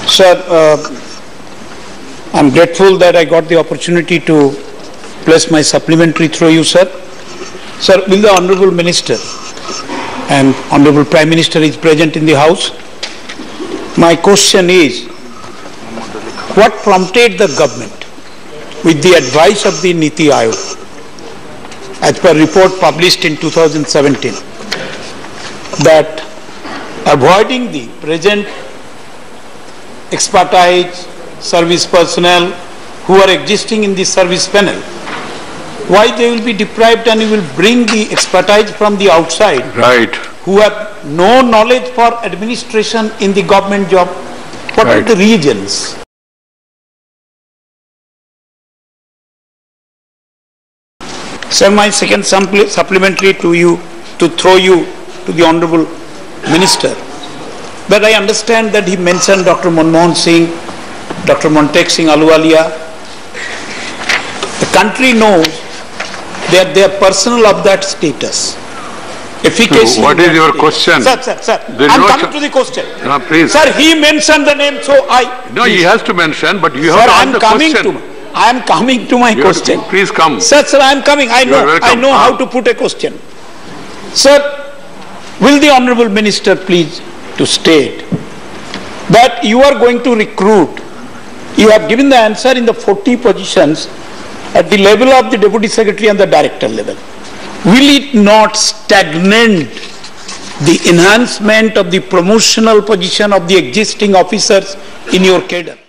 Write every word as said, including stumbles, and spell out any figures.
Sir, uh, I'm grateful that I got the opportunity to place my supplementary through you, sir. Sir, will the Honorable Minister and Honorable Prime Minister is present in the House? My question is, what prompted the government, with the advice of the Niti Aayog, as per report published in two thousand seventeen, that avoiding the present expertise service personnel who are existing in the service panel, why they will be deprived and you will bring the expertise from the outside, right, who have no knowledge for administration in the government job? What right. are the reasons? Sir, my second supplementary to you, to throw you to the Honorable Minister, that I understand that he mentioned Doctor Manmohan Singh, Doctor Montek Singh Ahluwalia. The country knows that they are personnel of that status. Efficacy. What is your question? Sir, sir, sir. There I'm no coming to the question. No, please. Sir, he mentioned the name, so I... No, please. he has to mention, but you sir, have to I'm ask the coming question. to. I am coming to my you question. To, please come. Sir, sir, I am coming. I you know. I know how to put a question. Sir, will the Honorable Minister please to state that you are going to recruit, you have given the answer in the forty positions at the level of the Deputy Secretary and the Director level. Will it not stagnate the enhancement of the promotional position of the existing officers in your cadre?